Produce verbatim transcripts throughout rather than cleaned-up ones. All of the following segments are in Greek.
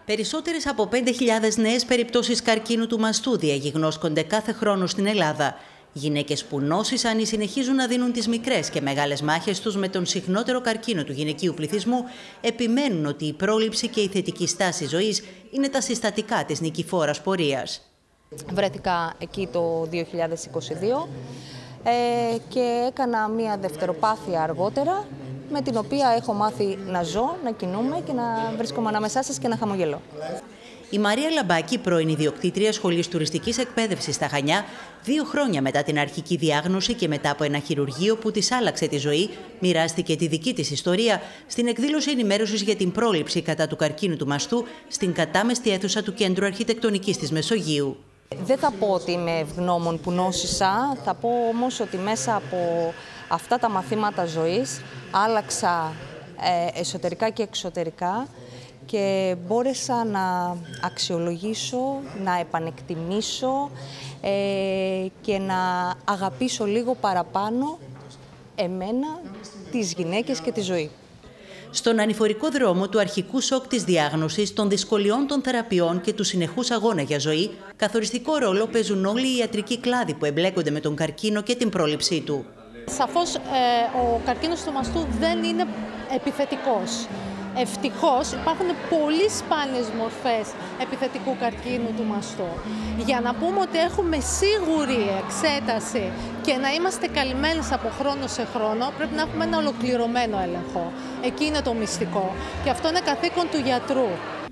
Περισσότερες από πέντε χιλιάδες νέες περιπτώσεις καρκίνου του μαστού διαγιγνώσκονται κάθε χρόνο στην Ελλάδα. Γυναίκες που νόσησαν ή συνεχίζουν να δίνουν τις μικρές και μεγάλες μάχες τους με τον συχνότερο καρκίνο του γυναικείου πληθυσμού επιμένουν ότι η πρόληψη και η θετική στάση ζωής είναι τα συστατικά της νικηφόρας πορείας. Βρέθηκα εκεί το δύο χιλιάδες είκοσι δύο ε, και έκανα μία δευτεροπάθεια αργότερα, με την οποία έχω μάθει να ζω, να κινούμαι και να βρίσκομαι ανάμεσά σας και να χαμογελώ. Η Μαρία Λαμπάκη, πρώην ιδιοκτήτρια Σχολής Τουριστικής Εκπαίδευσης στα Χανιά, δύο χρόνια μετά την αρχική διάγνωση και μετά από ένα χειρουργείο που της άλλαξε τη ζωή, μοιράστηκε τη δική της ιστορία στην εκδήλωση ενημέρωσης για την πρόληψη κατά του καρκίνου του μαστού στην κατάμεστη αίθουσα του Κέντρου Αρχιτεκτονικής της Μεσογείου. Δεν θα πω ότι είμαι ευγνώμων που νόσησα, θα πω όμως ότι μέσα από αυτά τα μαθήματα ζωής άλλαξα ε, εσωτερικά και εξωτερικά και μπόρεσα να αξιολογήσω, να επανεκτιμήσω ε, και να αγαπήσω λίγο παραπάνω εμένα, τις γυναίκες και τη ζωή. Στον ανηφορικό δρόμο του αρχικού σοκ της διάγνωσης, των δυσκολιών των θεραπείων και του συνεχούς αγώνα για ζωή, καθοριστικό ρόλο παίζουν όλοι οι ιατρικοί κλάδοι που εμπλέκονται με τον καρκίνο και την πρόληψή του. Σαφώς ε, ο καρκίνος του μαστού δεν είναι επιθετικός. Ευτυχώς υπάρχουν πολύ σπάνιες μορφές επιθετικού καρκίνου του μαστού. Για να πούμε ότι έχουμε σίγουρη εξέταση και να είμαστε καλυμμένες από χρόνο σε χρόνο, πρέπει να έχουμε ένα ολοκληρωμένο έλεγχο. Εκεί είναι το μυστικό. Και αυτό είναι καθήκον του γιατρού.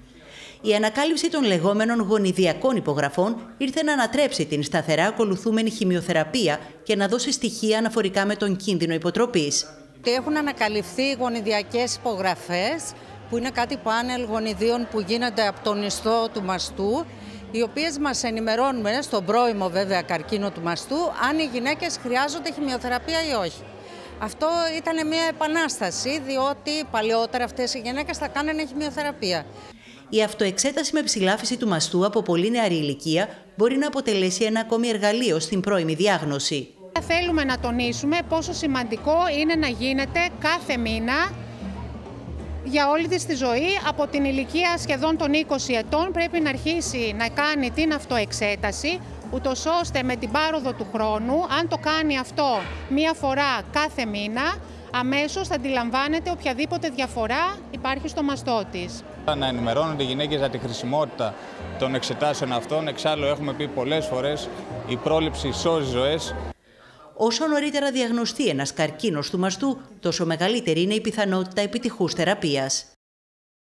Η ανακάλυψη των λεγόμενων γονιδιακών υπογραφών ήρθε να ανατρέψει την σταθερά ακολουθούμενη χημειοθεραπεία και να δώσει στοιχεία αναφορικά με τον κίνδυνο υποτροπής. Έχουν ανακαλυφθεί γονιδιακές υπογραφές, που είναι κάτι πάνελ γονιδίων που γίνονται από τον ιστό του μαστού, οι οποίες μας ενημερώνουν, στον πρώιμο βέβαια καρκίνο του μαστού, αν οι γυναίκες χρειάζονται χημειοθεραπεία ή όχι. Αυτό ήταν μια επανάσταση, διότι παλαιότερα αυτές οι γυναίκες θα κάνανε χημειοθεραπεία. Η αυτοεξέταση με ψηλάφιση του μαστού από πολύ νεαρή ηλικία μπορεί να αποτελέσει ένα ακόμη εργαλείο στην πρώιμη διάγνωση. Θέλουμε να τονίσουμε πόσο σημαντικό είναι να γίνεται κάθε μήνα για όλη της τη ζωή. Από την ηλικία σχεδόν των είκοσι ετών πρέπει να αρχίσει να κάνει την αυτοεξέταση, ούτως ώστε με την πάροδο του χρόνου, αν το κάνει αυτό μία φορά κάθε μήνα, αμέσως θα αντιλαμβάνεται οποιαδήποτε διαφορά υπάρχει στο μαστό της. Να ενημερώνονται οι γυναίκες για τη χρησιμότητα των εξετάσεων αυτών. Εξάλλου έχουμε πει πολλές φορές, η πρόληψη σώζει ζωές. Όσο νωρίτερα διαγνωστεί ένας καρκίνος του μαστού, τόσο μεγαλύτερη είναι η πιθανότητα επιτυχούς θεραπείας.